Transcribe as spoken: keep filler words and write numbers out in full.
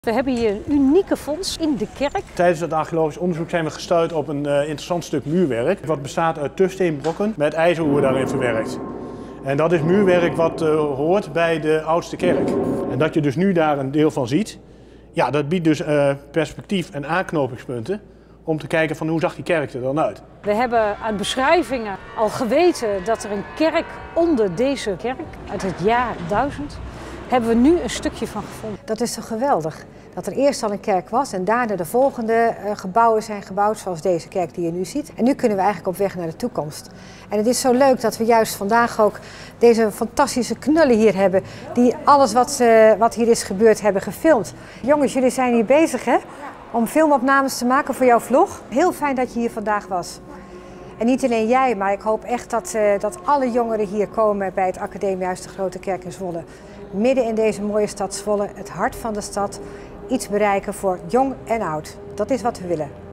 We hebben hier een unieke vondst in de kerk. Tijdens het archeologisch onderzoek zijn we gestuurd op een uh, interessant stuk muurwerk. Wat bestaat uit tufsteenbrokken met ijzeroer daarin verwerkt. En dat is muurwerk wat uh, hoort bij de oudste kerk. En dat je dus nu daar een deel van ziet, ja, dat biedt dus uh, perspectief en aanknopingspunten om te kijken van hoe zag die kerk er dan uit. We hebben aan beschrijvingen al geweten dat er een kerk onder deze kerk uit het jaar duizend hebben we nu een stukje van gevonden. Dat is toch geweldig? Dat er eerst al een kerk was en daarna de volgende uh, gebouwen zijn gebouwd, zoals deze kerk die je nu ziet. En nu kunnen we eigenlijk op weg naar de toekomst. En het is zo leuk dat we juist vandaag ook deze fantastische knullen hier hebben, die alles wat, uh, wat hier is gebeurd hebben gefilmd. Jongens, jullie zijn hier bezig, hè? Om filmopnames te maken voor jouw vlog. Heel fijn dat je hier vandaag was. En niet alleen jij, maar ik hoop echt dat, uh, dat alle jongeren hier komen bij het Academiehuis de Grote Kerk in Zwolle. Midden in deze mooie stad Zwolle, het hart van de stad, iets bereiken voor jong en oud. Dat is wat we willen.